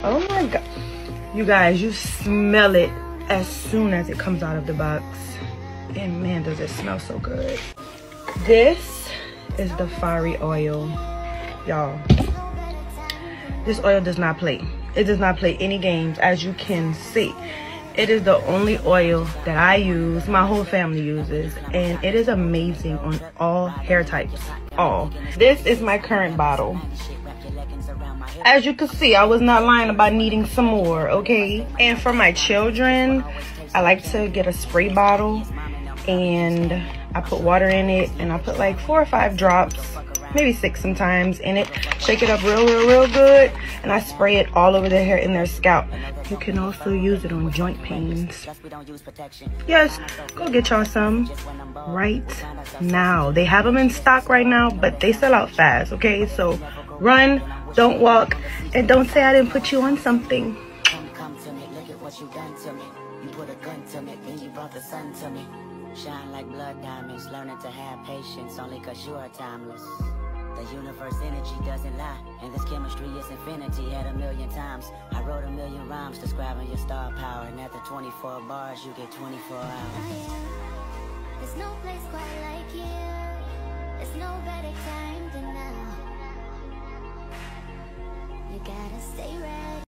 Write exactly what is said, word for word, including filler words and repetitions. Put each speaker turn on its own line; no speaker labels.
Oh my god, you guys, you smell it as soon as it comes out of the box, and man, does it smell so good. This is the Fari oil, y'all. This oil does not play. It does not play any games, as you can see. It is the only oil that I use, my whole family uses, and it is amazing on all hair types, all. This is my current bottle. As you can see, I was not lying about needing some more, okay? And for my children, I like to get a spray bottle, and I put water in it, and I put like four or five drops, maybe six sometimes in it. Shake it up real, real, real good, and I spray it all over their hair and their scalp. You can also use it on joint pains. Yes, go get y'all some right now. They have them in stock right now, but they sell out fast, okay? So run, don't walk, and don't say I didn't put you on something.
Come to me, look at what you done to me. You put a gun to me, then you brought the sun to me. Shine like blood diamonds, learning to have patience only cause you are timeless. The universe energy doesn't lie, and this chemistry is infinity at a million times. I wrote a million rhymes describing your star power, and after twenty-four bars you get twenty-four hours.
There's no place quite like here. There's no better time than now. You gotta stay ready.